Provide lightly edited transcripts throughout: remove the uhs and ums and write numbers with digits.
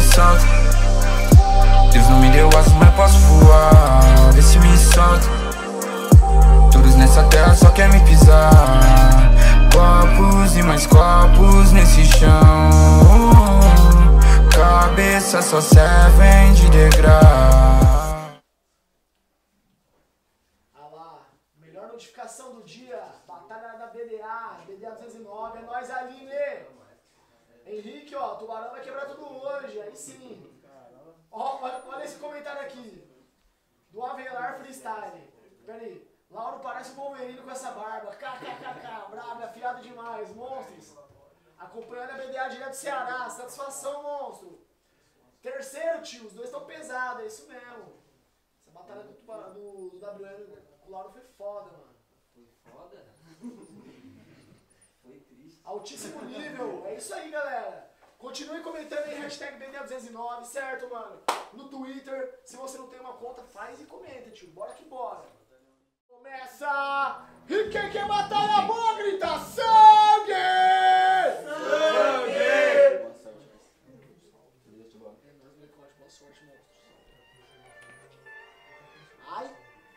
solta. Deus não me deu asas, mas posso voar. Vê se me solta. Todos nessa terra só quer me pisar. Copos e mais copos nesse chão. Cabeça só servem de degrau. Ah lá, melhor notificação do dia. Batalha da BDA 209, é nóis, Aline. Henrique, ó, Tubarão vai quebrar tudo hoje, aí sim. Ó, olha esse comentário aqui. Do Avelar Freestyle. Pera aí. Lauro parece um Wolverine com essa barba. KKKK, brabo, afiado demais, monstros. Acompanhando a BDA direto do Ceará. Satisfação, monstro. Terceiro, tio, os dois estão pesados, é isso mesmo. Essa batalha do WL com o Lauro foi foda, mano. Foi foda? Foi triste. Altíssimo nível, é isso aí, galera. Continue comentando aí, hashtag BDA209, certo, mano? No Twitter, se você não tem uma conta, faz e comenta, tio. Bora que bora. Começa! E quem quer batalha boa, grita sangue! Sangue! Boa sorte, Boa sorte, monstros. Ai!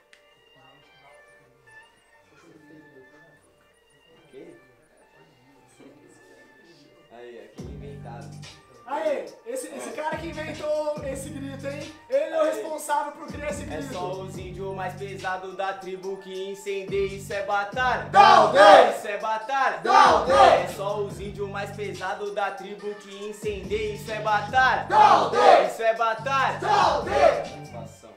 Aí, aquele inventado. Aí, esse cara que inventou esse grito, hein? Ele é o responsável por criar esse grito. É só os índios mais pesados da tribo que incendeia, isso é batalha. Galdês! Isso é batalha. Galdês! É só os índios mais pesados da tribo que incendeia, isso é batalha. Galdês! Isso é batalha. Galdês! Satisfação.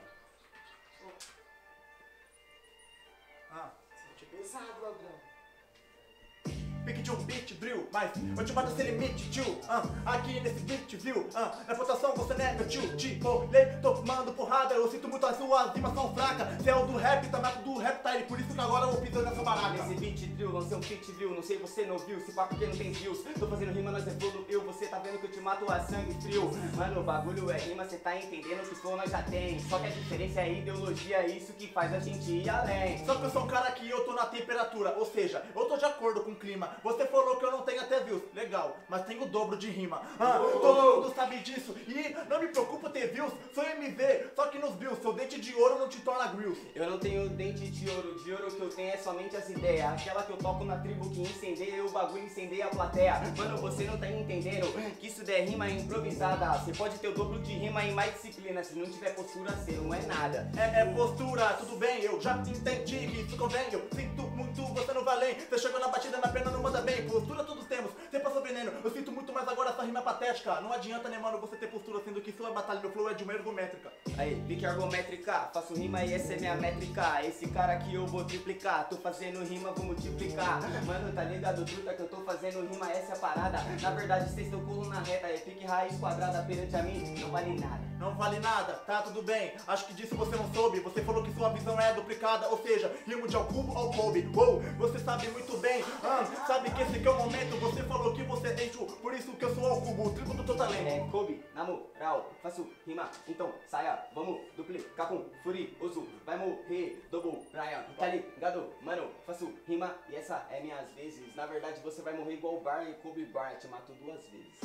Sente pesado, ladrão. Pique de um beat drill, mas eu te mato sem limite, tio. Aqui nesse beat, viu? Na votação você nega, tio. Te olhei, tô tomando porrada. Eu sinto muito as suas rimas são fracas. Você é o do rap, tá mato do rap, tá ele. Por isso que agora eu piso nessa barraca. Nesse beat drill, lancei um feat, viu? Não sei você não viu, se pá porque não tem views. Tô fazendo rima, nós evoluiu. Você tá vendo que eu te mato a sangue frio. Mano, o bagulho é rima, cê tá entendendo que flow nós já tem. Só que a diferença é a ideologia, isso que faz a gente ir além. Só que eu sou um cara que eu tô na temperatura, ou seja, eu tô de acordo com o clima. Você falou que eu não tenho até views, legal, mas tenho o dobro de rima. Todo mundo sabe disso. E não me preocupa ter views, sou MV, só que nos views, seu dente de ouro não te torna grills. Eu não tenho dente de ouro que eu tenho é somente as ideias. Aquela que eu toco na tribo que incendeia, o bagulho incendeia a plateia. Mano, você não tá entendendo que isso der rima improvisada. Você pode ter o dobro de rima e mais disciplina. Se não tiver postura, você não é nada. É postura, tudo bem, eu já entendi que isso convém. Eu sinto muito, você não vai além. Você chegou na batida, na perna não manda bem. Postura todos temos, você passou veneno. Eu sinto muito, mas agora essa rima é patética. Não adianta, né, mano, você ter postura, sendo que sua batalha, meu flow é de uma ergométrica. Aí, pique ergométrica, faço rima e essa é minha métrica. Esse cara aqui eu vou triplicar, tô fazendo rima, vou multiplicar. Mano, tá ligado, truta, que eu tô fazendo rima, essa é a parada. Na verdade, vocês estão com na reta, é pique raiz quadrada perante a mim, não vale nada. Não vale nada, tá tudo bem. Acho que disso você não soube. Você falou que sua visão é duplicada, ou seja, rimo de ao cubo ao Kobe. Uou, você sabe muito bem, sabe que esse aqui é o momento. Você falou que você é eixo, por isso que eu sou ao cubo, o triplo do teu talento. É Kobe, na moral, faço rima, então saia, vamos duplicar com furioso, vai morrer, double Brian, tá ligado? Mano, faço rima e essa é minhas vezes. Na verdade você vai morrer igual o Brian e Kobe Bryant, te matou 2 vezes.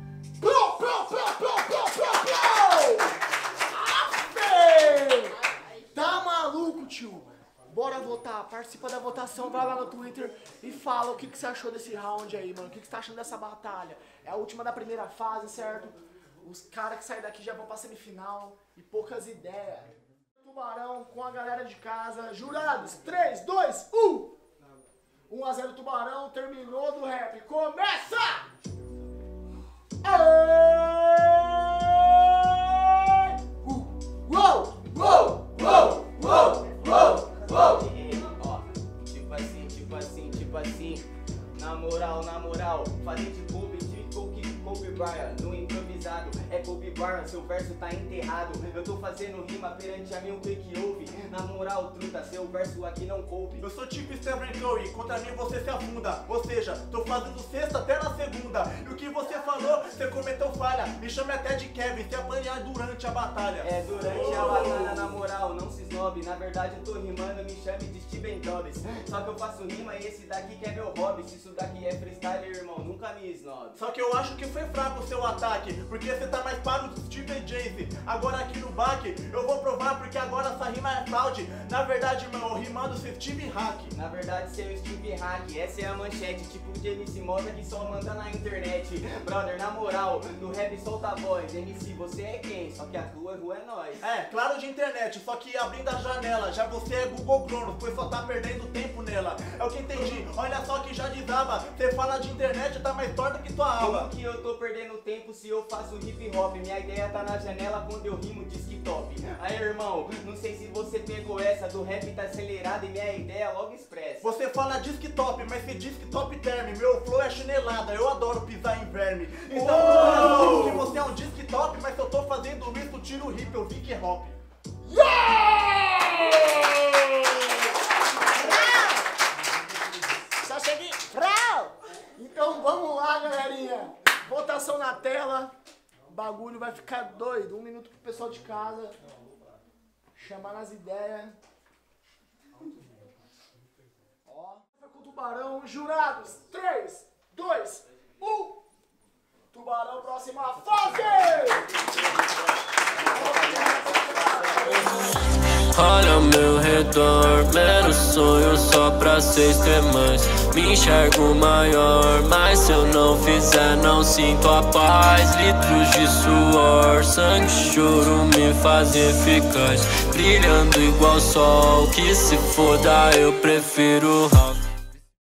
Tá maluco, tio? Bora votar, participa da votação, vai lá no Twitter e fala o que você achou desse round aí, mano. O que você tá achando dessa batalha? É a última da primeira fase, certo? Os caras que saem daqui já vão pra semifinal e poucas ideias. Tubarão com a galera de casa. Jurados, 3, 2, 1! 1 a 0 Tubarão, terminou do rap. Começa! Uou! Uou! Uou! Uou! Uou! Uou! Ó, tipo assim, na moral, falei de Kobe Bryant, no improvisado, é Kobe Bryant, seu verso tá enterrado, eu tô fazendo rima perante a mim, o que houve? Na moral, truta, seu verso aqui não coube. Eu sou tipo Stephen Curry, contra mim você se afunda, ou seja, tô fazendo sexta até na segunda, e o que você falou, você cometeu falha, me chame até de Kevin, se apanhar durante a batalha. É, durante a batalha, na moral, não se esnobe, na verdade eu tô rimando, me chame de Steven Dobbs, só que eu faço rima e esse daqui que é meu hobby, se isso daqui é freestyle, irmão, nunca me esnobe. Só que eu acho que foi fraco o seu ataque, porque você tá mais para o Steve e Jay-Z. Agora aqui no baque, eu vou provar porque agora essa rima é fraude. Na verdade, irmão, eu rimando cê Steve Hack. Na verdade, cê é o Steve Hack, essa é a manchete. Tipo de MC Moda que só manda na internet. Brother, na moral, no rap solta a voz. MC, você é quem? Só que a tua rua é nós. É, claro de internet, só que abrindo a janela. Já você é Google Cronos, pois só tá perdendo tempo nela. É o que entendi, olha só que já desaba. Cê fala de internet, tá mais torta que tua aula. Como que eu tô perdendo tempo se eu faço hip hop? Minha ideia tá na janela quando eu rimo disque top. Aí, irmão, não sei se você pegou essa, do rap tá acelerado e minha ideia logo expressa. Você fala disque top, mas cê disque top term. Meu flow é chinelada, eu adoro pisar em verme. Então, que você é um disque top, mas se eu tô fazendo isso, tiro o hip, eu vi que é hop. Só cheguei. Então vamos lá, galerinha. Votação na tela. O bagulho vai ficar doido. 1 minuto pro pessoal de casa chamar nas ideias. Ó. Com o Tubarão. Jurados. 3, 2, 1. Tubarão, próxima fase! Olha ao meu redor, mero sonho só pra ser mais. Me enxergo maior, mas se eu não fizer não sinto a paz. Litros de suor, sangue, choro me fazem eficaz. Brilhando igual sol, que se foda eu prefiro rock.